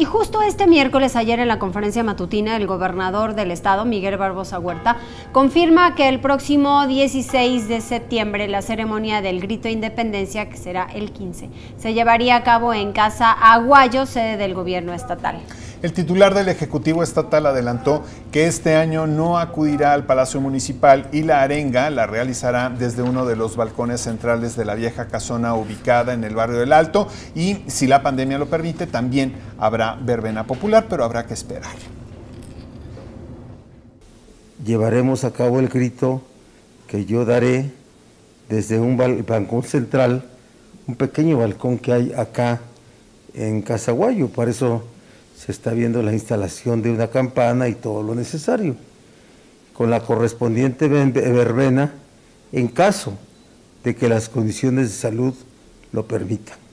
justo este miércoles, ayer en la conferencia matutina, el gobernador del estado, Miguel Barbosa Huerta, confirma que el próximo 16 de septiembre la ceremonia del Grito de Independencia, que será el 15, se llevaría a cabo en Casa Aguayo, sede del gobierno estatal. El titular del Ejecutivo Estatal adelantó que este año no acudirá al Palacio Municipal y la arenga la realizará desde uno de los balcones centrales de la vieja casona ubicada en el barrio del Alto, y si la pandemia lo permite también habrá verbena popular, pero habrá que esperar. Llevaremos a cabo el grito que yo daré desde un balcón central, un pequeño balcón que hay acá en Casa Aguayo. Por eso se está viendo la instalación de una campana y todo lo necesario, con la correspondiente verbena en caso de que las condiciones de salud lo permitan.